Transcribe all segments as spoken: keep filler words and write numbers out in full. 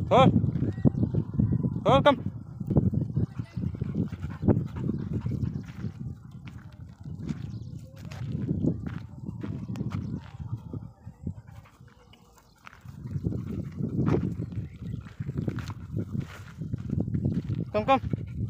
थोर थोर कम। कम कम।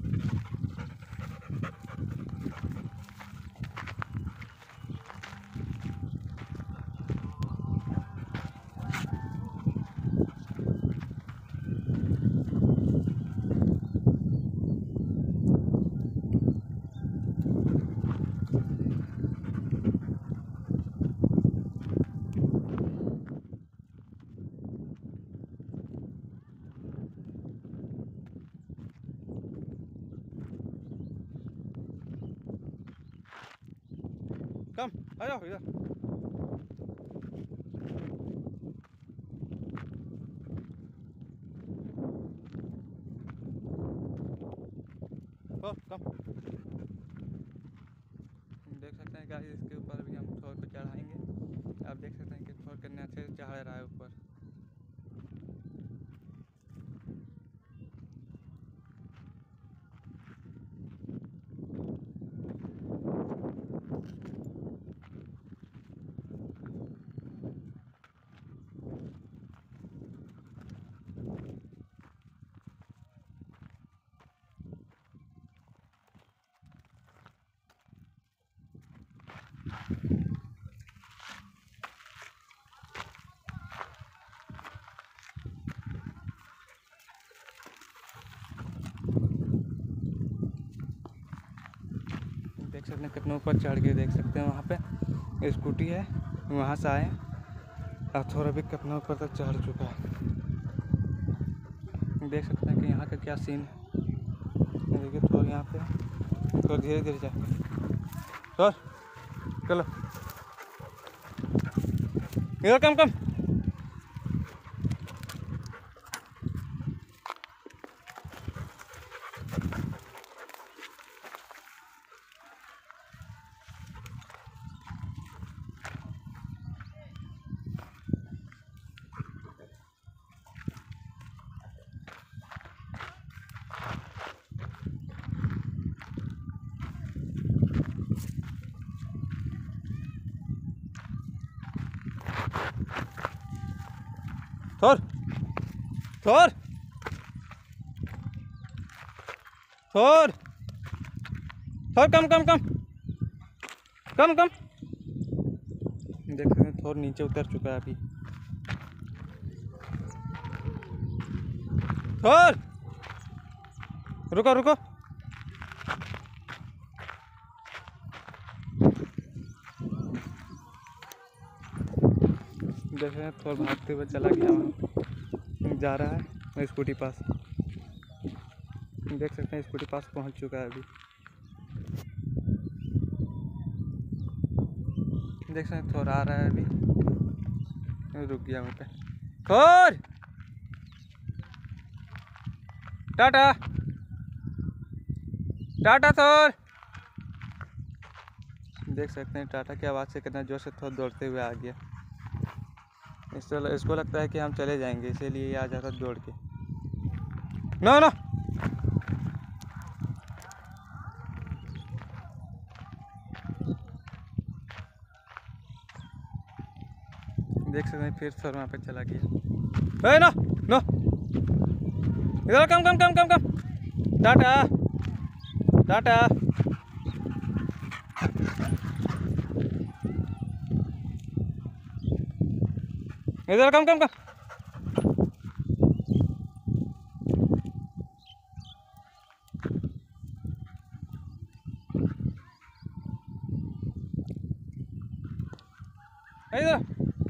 कम आ जाओ इधर। ओ, कम। देख सकते हैं गाइस, इसके ऊपर भी हम थोर को चढ़ाएंगे। आप देख सकते हैं कि थोर कितने अच्छे से चढ़ रहा है ऊपर। देख सकते हैं कितना ऊपर चढ़ के, देख सकते हैं वहाँ पे स्कूटी है, वहाँ से आए और थोड़ा भी कितना ऊपर तक चढ़ चुका है। देख सकते हैं कि यहाँ का क्या सीन है। देखिए थोड़ा यहाँ पे थोड़ा धीरे धीरे जाए। थोड़ा चलो इधर, कम कम। थोर थोर थोर थोर कम कम कम कम कम। देख सकते हैं थोर नीचे उतर चुका है अभी। थोर रुको रुको। देख रहे हैं थोर भागते हुए चला गया, वहाँ जा रहा है स्कूटी पास। देख सकते हैं स्कूटी पास पहुंच चुका है अभी। देख सकते हैं थोर आ रहा है अभी, रुक गया वहाँ पे। थोर टाटा टाटा थोर। देख सकते हैं टाटा की आवाज़ से कितना जोर से थोर दौड़ते हुए आ गया। इसको इसको लगता है कि हम चले जाएंगे, इसीलिए आ जाता दौड़ के। नो नो देख सकते हैं फिर थोर वहाँ पे चला गया। ए नो नो इधर, कम कम कम कम कम। टाटा टाटा। इधर कम कम कम। इधर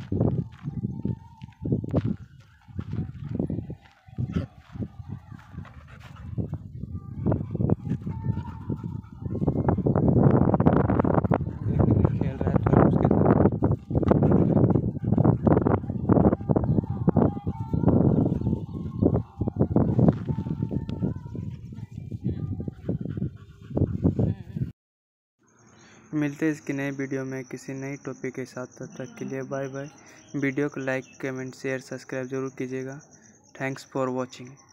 खेल रहा है थोड़ा उसके साथ। मिलते हैं इसकी नई वीडियो में किसी नई टॉपिक के साथ। तब तक के लिए बाय बाय। वीडियो को लाइक कमेंट शेयर सब्सक्राइब जरूर कीजिएगा। Thanks for watching.